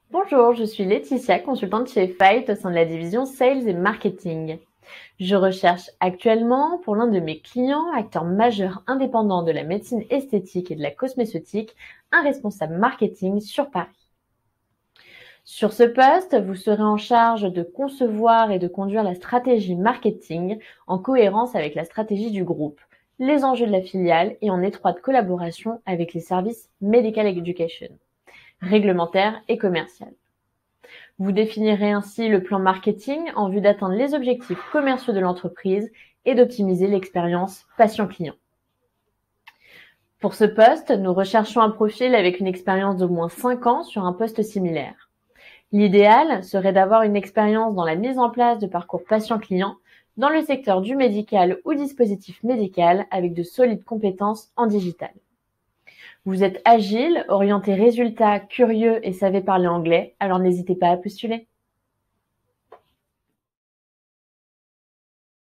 Bonjour, je suis Laetitia, consultante chez Fight au sein de la division Sales et Marketing. Je recherche actuellement pour l'un de mes clients, acteur majeur indépendant de la médecine esthétique et de la cosmétique, un responsable marketing sur Paris. Sur ce poste, vous serez en charge de concevoir et de conduire la stratégie marketing en cohérence avec la stratégie du groupe, les enjeux de la filiale et en étroite collaboration avec les services Medical Education, réglementaire et commercial. Vous définirez ainsi le plan marketing en vue d'atteindre les objectifs commerciaux de l'entreprise et d'optimiser l'expérience patient-client. Pour ce poste, nous recherchons un profil avec une expérience d'au moins 5 ans sur un poste similaire. L'idéal serait d'avoir une expérience dans la mise en place de parcours patient-client dans le secteur du médical ou dispositif médical avec de solides compétences en digital. Vous êtes agile, orienté résultat, curieux et savez parler anglais, alors n'hésitez pas à postuler.